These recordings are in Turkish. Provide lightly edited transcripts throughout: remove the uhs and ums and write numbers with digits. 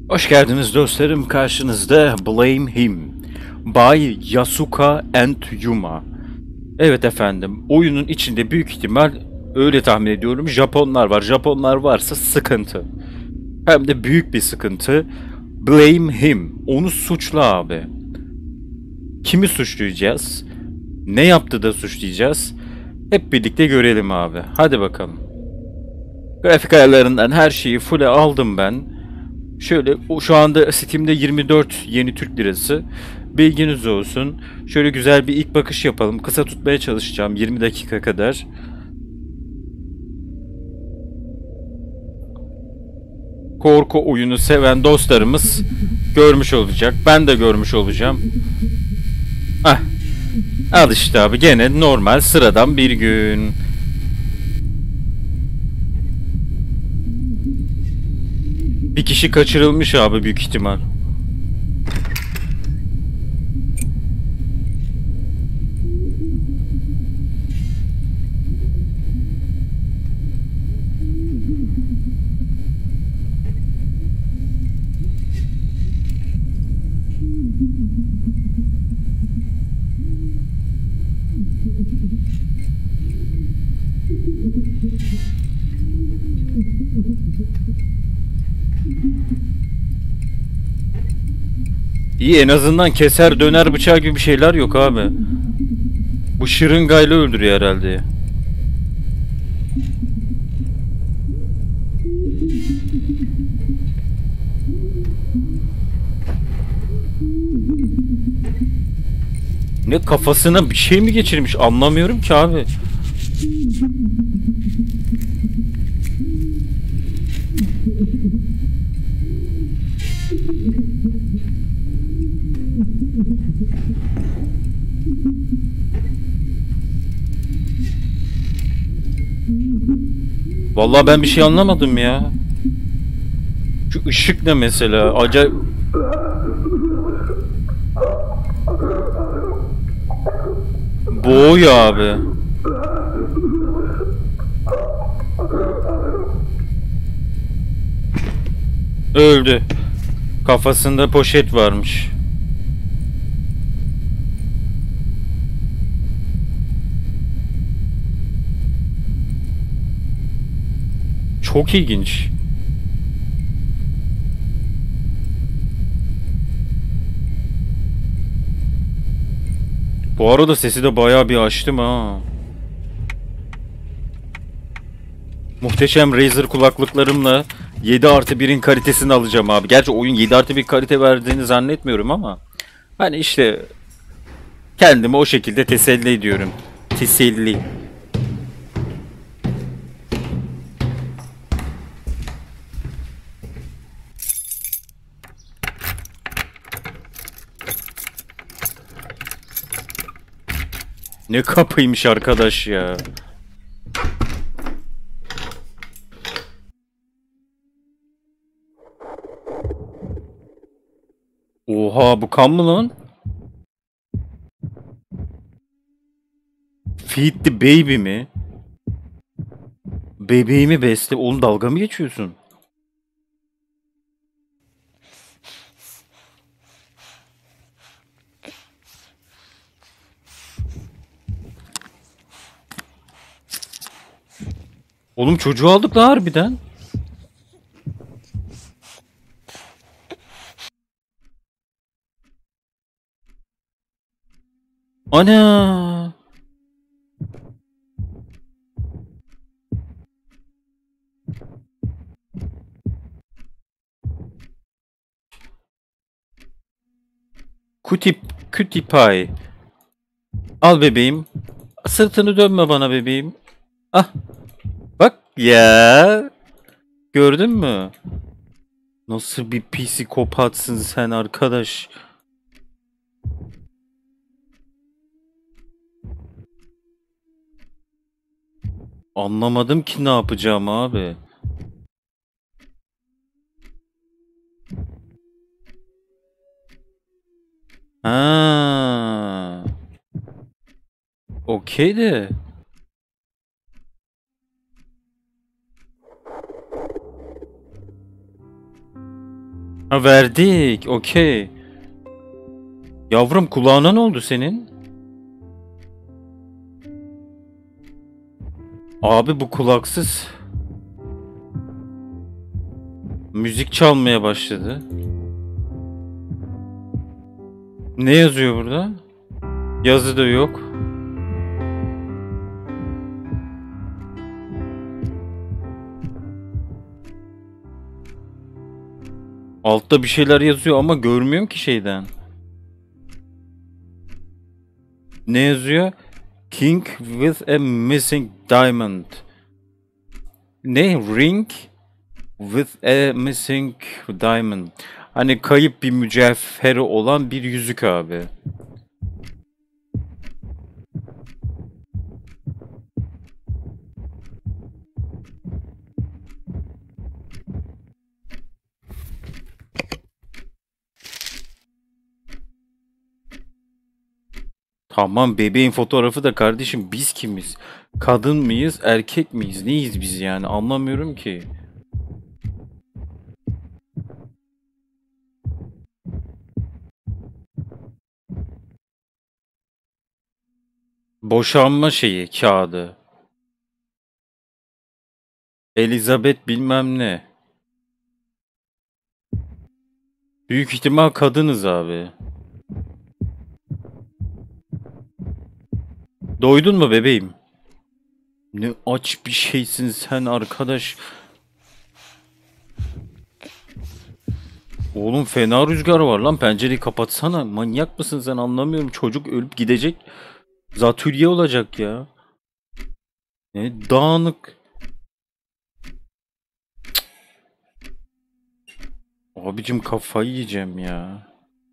Hoş geldiniz dostlarım. Karşınızda Blame Him by Yasuka and Yuma. Evet efendim, oyunun içinde büyük ihtimal öyle tahmin ediyorum Japonlar var. Japonlar varsa sıkıntı. Hem de büyük bir sıkıntı. Blame him. Onu suçla abi. Kimi suçlayacağız? Ne yaptı da suçlayacağız? Hep birlikte görelim abi. Hadi bakalım. Grafik ayarlarından her şeyi full'e aldım ben. Şöyle şu anda Steam'de 24 yeni Türk lirası. Bilginiz olsun. Şöyle güzel bir ilk bakış yapalım. Kısa tutmaya çalışacağım 20 dakika kadar. Korku oyunu seven dostlarımız görmüş olacak. Ben de görmüş olacağım. Ah, al işte abi, gene normal sıradan bir gün. Bir kişi kaçırılmış abi büyük ihtimal. İyi, en azından keser döner bıçağı gibi bir şeyler yok abi. Bu şırıngayla öldürüyor herhalde. Ne, kafasına bir şey mi geçirmiş anlamıyorum ki abi. Vallahi ben bir şey anlamadım ya. Şu ışık ne mesela? Acayip. Boğuyor abi. Öldü. Kafasında poşet varmış. Çok ilginç. Bu arada sesi de bayağı bir açtım ha. Muhteşem Razer kulaklıklarımla 7+1'in kalitesini alacağım abi. Gerçi oyun 7+1 kalite verdiğini zannetmiyorum ama hani işte kendimi o şekilde teselli ediyorum. Teselli. Ne kapıymış arkadaş ya. Oha, bu kan mı lan? Feed the baby mi? Bebeğimi besle. Oğlum, dalga mı geçiyorsun? Oğlum, çocuğu aldık la harbiden. Ana. Kutip, Kutipay. Al bebeğim. Sırtını dönme bana bebeğim. Ah, bak ya. Gördün mü? Nasıl bir psikopatsın sen arkadaş. Anlamadım ki ne yapacağım abi. Ha. Okey de. Ha, verdik. Okey. Yavrum, kulağına ne oldu senin? Abi bu kulaksız. Müzik çalmaya başladı. Ne yazıyor burada? Yazı da yok. Altta bir şeyler yazıyor ama görmüyorum ki şeyden. Ne yazıyor? King with a missing diamond. Ne? Ring with a missing diamond. Hani kayıp bir mücevheri olan bir yüzük abi. Tamam, bebeğin fotoğrafı da kardeşim, biz kimiz? Kadın mıyız, erkek miyiz? Neyiz biz yani? Anlamıyorum ki. Boşanma şeyi, kağıdı. Elizabeth bilmem ne. Büyük ihtimal kadınız abi. Doydun mu bebeğim? Ne aç bir şeysin sen arkadaş. Oğlum fena rüzgar var lan, pencereyi kapatsana. Manyak mısın sen, anlamıyorum. Çocuk ölüp gidecek. Zatürre olacak ya. Ne dağınık. Abicim kafayı yiyeceğim ya.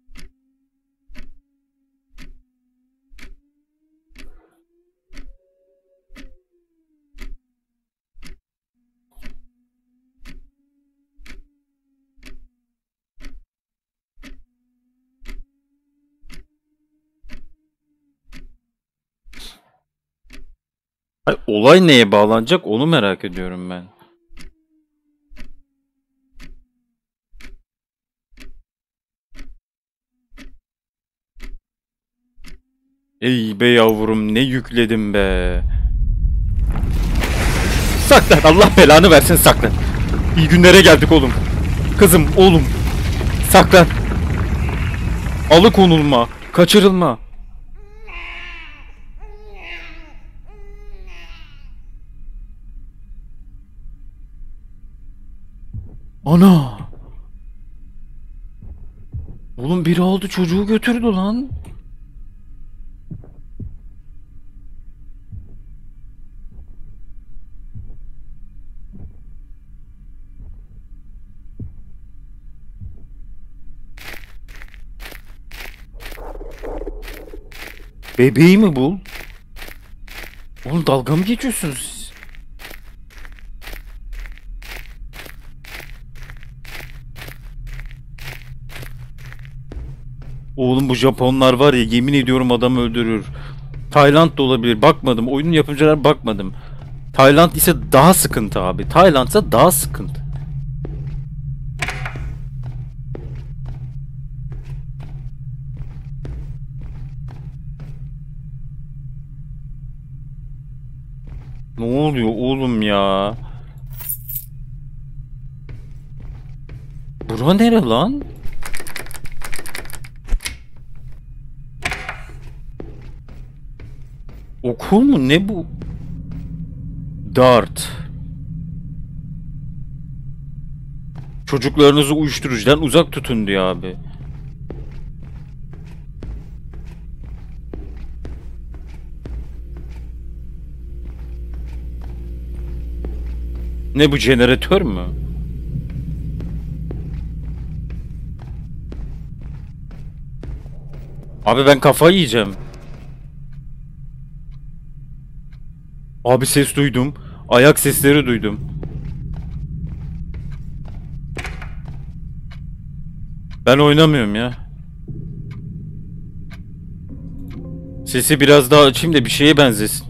Ay, olay neye bağlanacak onu merak ediyorum ben. Ey be yavrum, ne yükledim be. Saklan, Allah belanı versin, saklan. İyi günlere geldik oğlum. Kızım, oğlum. Saklan. Alıkonulma, kaçırılma. Ana. Oğlum biri aldı çocuğu götürdü lan. Bebeği mi bul? Oğlum dalga mı geçiyorsunuz siz? Oğlum bu Japonlar var ya, yemin ediyorum adam öldürür. Tayland da olabilir, bakmadım. Oyunun yapımcıları bakmadım. Tayland ise daha sıkıntı abi. Tayland ise daha sıkıntı. Ne oluyor oğlum ya? Bura nere lan? Okul mu? Ne bu? Dart. Çocuklarınızı uyuşturucudan uzak tutun diyor abi. Ne bu, jeneratör mü? Abi ben kafayı yiyeceğim. Abi ses duydum. Ayak sesleri duydum. Ben oynamıyorum ya. Sesi biraz daha açayım da bir şeye benzesin.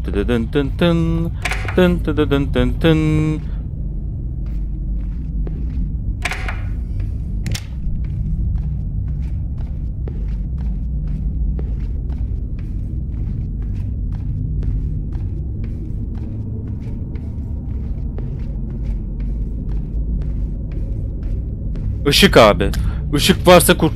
tı dın tın tın. Tın tı dın tın tın. Işık abi. Işık varsa kur...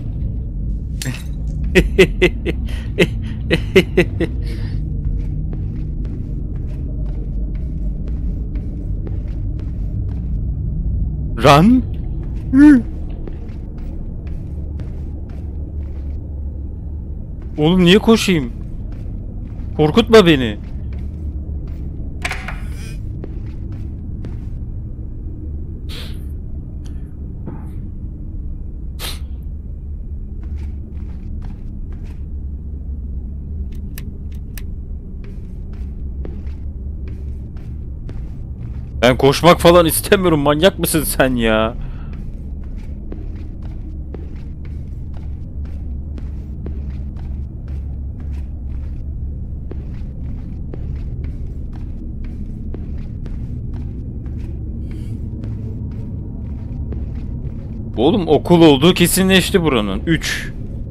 Run? Oğlum niye koşayım? Korkutma beni. Ben koşmak falan istemiyorum. Manyak mısın sen ya? Oğlum okul olduğu kesinleşti buranın. 3.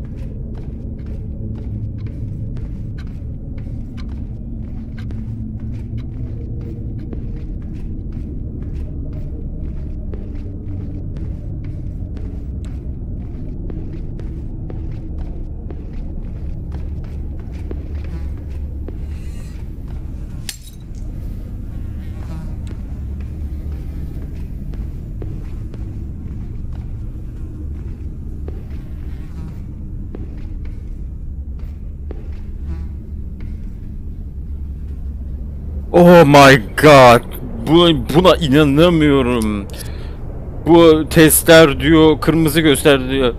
Oh my god. Buna inanamıyorum. Bu testler diyor, kırmızı göster diyor.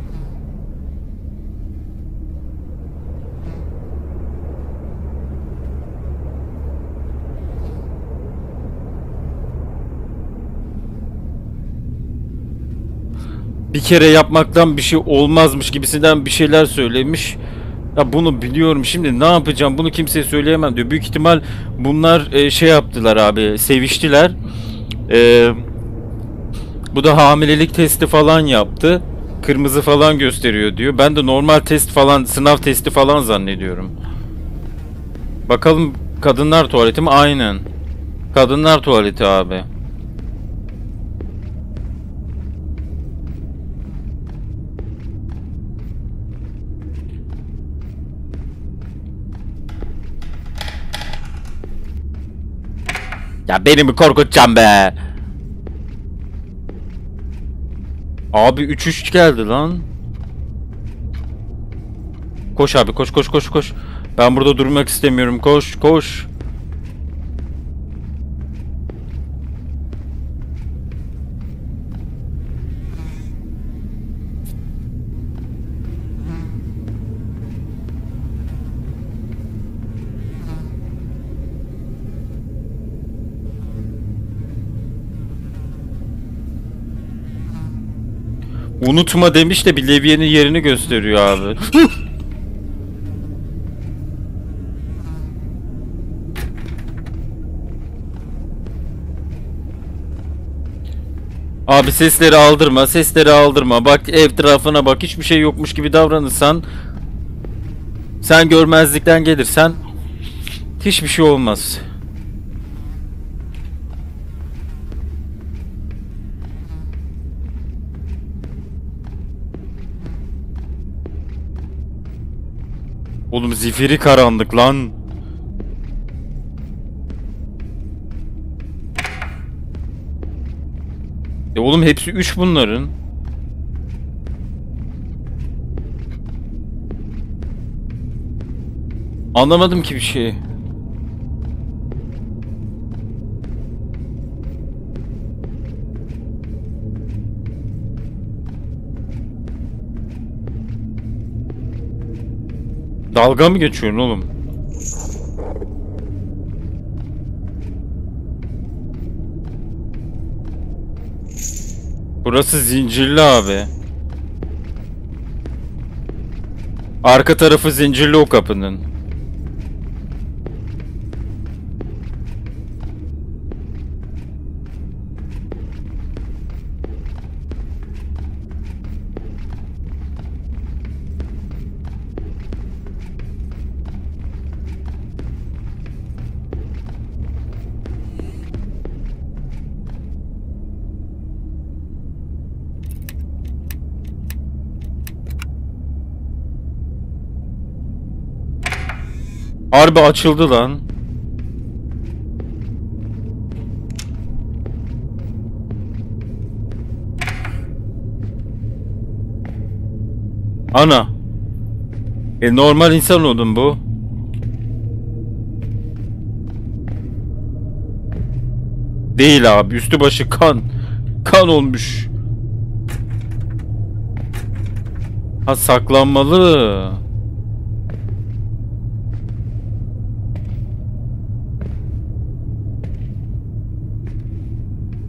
Bir kere yapmaktan bir şey olmazmış gibisinden bir şeyler söylemiş. Ya bunu biliyorum, şimdi ne yapacağım, bunu kimseye söyleyemem diyor. Büyük ihtimal bunlar şey yaptılar abi, seviştiler. E, Bu da hamilelik testi falan yaptı. Kırmızı falan gösteriyor diyor. Ben de normal test falan, sınav testi falan zannediyorum. Bakalım, kadınlar tuvaleti mi? Aynen. Kadınlar tuvaleti abi. Ya beni mi korkutacaksın be? Abi 3-3 geldi lan. Koş abi, koş koş koş koş. Ben burada durmak istemiyorum. Koş koş. Unutma demiş de bir levyenin yerini gösteriyor abi. Abi sesleri aldırma, sesleri aldırma. Bak etrafına bak, hiçbir şey yokmuş gibi davranırsan, sen görmezlikten gelirsen hiçbir şey olmaz. Oğlum zifiri karanlık lan. Oğlum hepsi 3 bunların. Anlamadım ki bir şey. Dalga mı geçiyorsun oğlum? Burası zincirli abi. Arka tarafı zincirli o kapının. Harbi açıldı lan. Ana. Normal insan oldun bu. Değil abi, üstü başı kan. Kan olmuş. Ha, saklanmalı.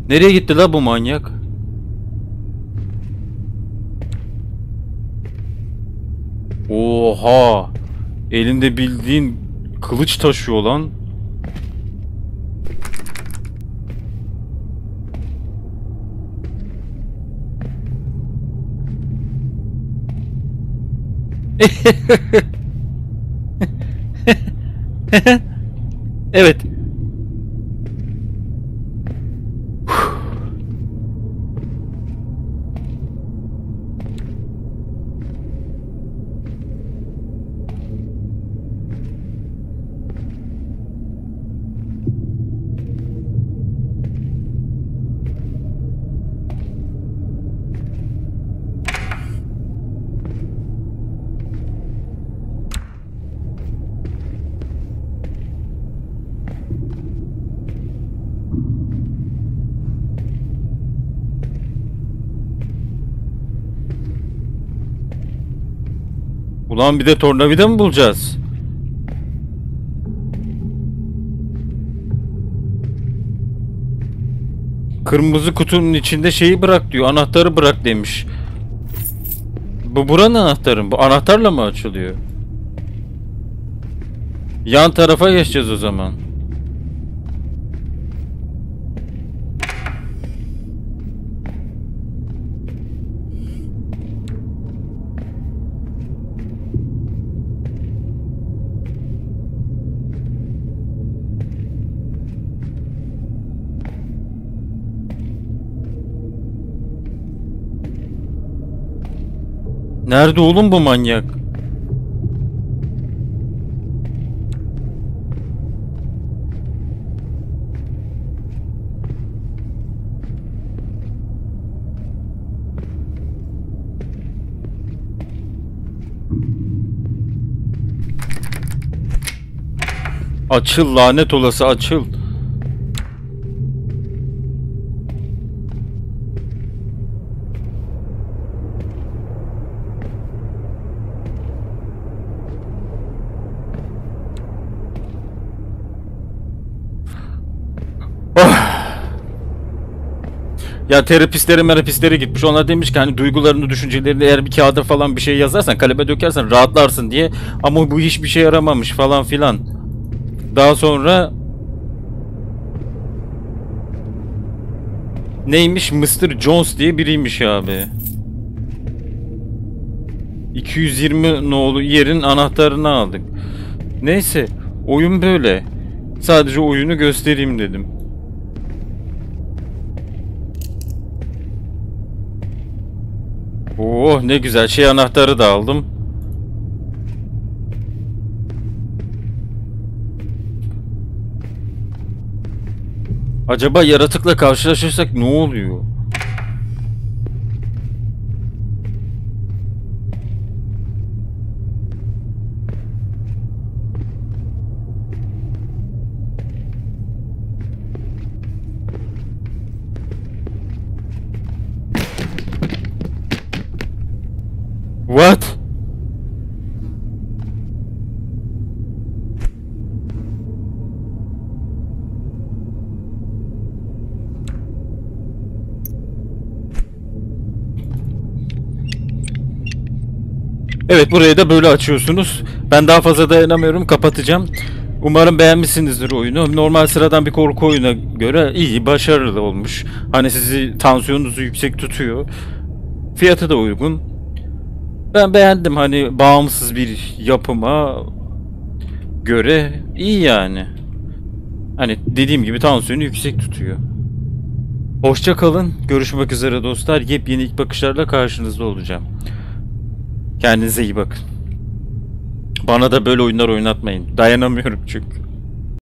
Nereye gitti la bu manyak? Oha! Elinde bildiğin kılıç taşıyor lan. Evet. Ulan bir de tornavida mı bulacağız? Kırmızı kutunun içinde şeyi bırak diyor. Anahtarı bırak demiş. Bu buranın anahtarı mı? Bu anahtarla mı açılıyor? Yan tarafa geçeceğiz o zaman. Nerede oğlum bu manyak? Açıl lanet olası açıl. Ya terapistleri gitmiş. Onlar demiş ki hani duygularını, düşüncelerini eğer bir kağıda falan bir şey yazarsan, kaleme dökersen rahatlarsın diye. Ama bu hiçbir şey yaramamış falan filan. Daha sonra neymiş? Mr. Jones diye biriymiş abi. 220 nolu yerin anahtarını aldık. Neyse, oyun böyle. Sadece oyunu göstereyim dedim. Oh ne güzel, şey anahtarı da aldım. Acaba yaratıkla karşılaşırsak ne oluyor? What? Evet, burayı da böyle açıyorsunuz. Ben daha fazla dayanamıyorum, kapatacağım. Umarım beğenmişsinizdir oyunu. Normal sıradan bir korku oyuna göre iyi, başarılı olmuş. Hani sizi, tansiyonunuzu yüksek tutuyor. Fiyatı da uygun. Ben beğendim, hani bağımsız bir yapıma göre iyi yani. Hani dediğim gibi tansiyonu yüksek tutuyor. Hoşça kalın. Görüşmek üzere dostlar. Yepyeni ilk bakışlarla karşınızda olacağım. Kendinize iyi bakın. Bana da böyle oyunlar oynatmayın. Dayanamıyorum çünkü.